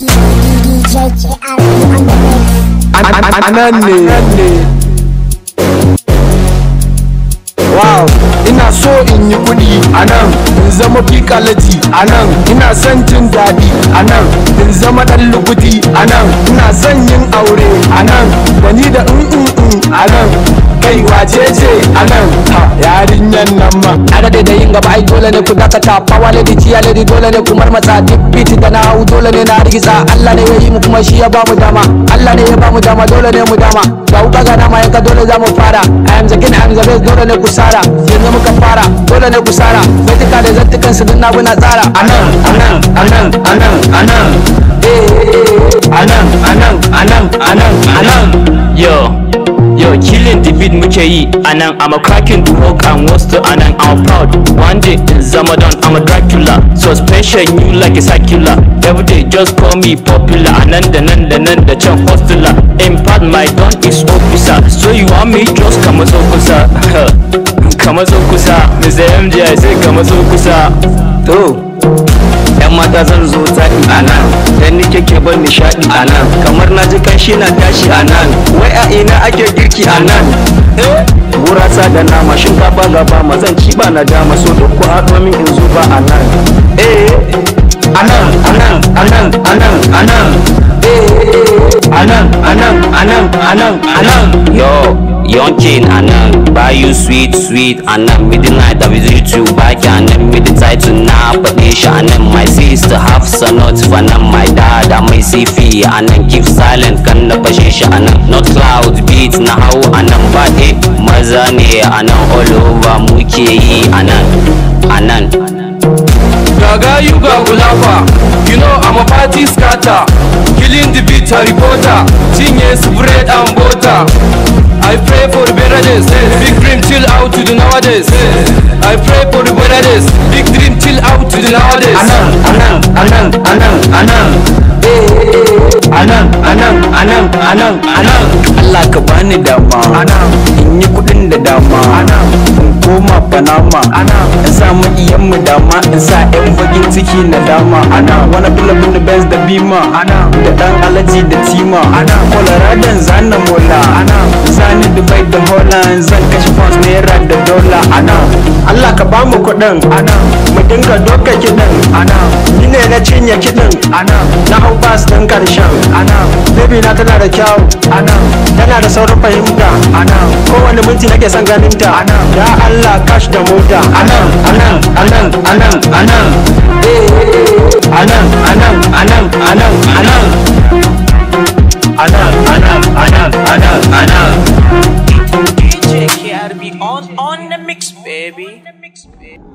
Anan ne. Wow, ina so in yi kudi anan, in zama fikalati anan, ina son jin daɗi anan, in zama ɗan lukuti anan, ina son yin aure anan, da ni da anan, kai wace ce anan, yarinyan nan ma. Ana da yin gaba ai dole ne ku dakata, fawa lady ciya lady dole ne ku marmatsa, duk beat da na hau dole ne na rigisa. Allah ne ya yi mu kuma shi ya ba mu dama, Allah ne ya ba mu dama dole ne mu dama. Ga wuka ga nama yanka dole za mu fara, I am the king, I am the best dole ne ku sara. Yanzu muka fara dole ne ku sara, baitika da zantukan su duk na buna tsara. Anan Yo, killing the beat muke yi anan. I'm a cracking the hook and what's to anan. I'm proud. One day in Ramadan I'm a Dracula, so special you like a circular. Every day just call me popular. Anan da can hostler. In part my don is officer. So you want me just come so kusa. Come so kusa. Mr. MJ I say come so kusa. To yan mata zan zo zaɓi anan, dan nike ke ban nishaɗi anan, kamar na ji kanshi na tashi anan. Wai a ina ake girki anan? Gurasa da nama, shinkafa gaba mazan ci ba na dama, so duk ku haɗo min in zuba anan. Anan. Yo, young king anan, buy you sweet anan. Midnight I visit you back anan, with the title na faɗe anan. My sister half not fanan, my dad and my sifi anan. Keep silent kan na fashe shi anan. Not cloud beat na hau anan, ba maza ne anan, all over muke yi anan. Gaga you ga gulafa, you know I'm a party scatter, killing the beat a reporter, genius bread and butter. I pray for the better days, big dream chill out to the nowadays. I pray for the better days, big dream chill out to the nowadays. Anan. Allah ka bani dama, in yi kudin da dama, in koma Panama, in samu iyanmu dama, in sa yan bagin ciki na dama. Wani bulabun da Benz da Bima, da dan Alaji da Tima, Colorado zana mola, zani Dubai da Holland, zan kashe pounds naira da dola. Allah ka bamu kudin, mu dinga doka kiɗin, ni ne na cinye kiɗin, na hau bas ɗin karshen. Baby na tana da kyau, tana da saurin fahimta, kowane minti nake son ganinta. Ya Allah cash da mota. Anan. DJ KRB on the mix, baby.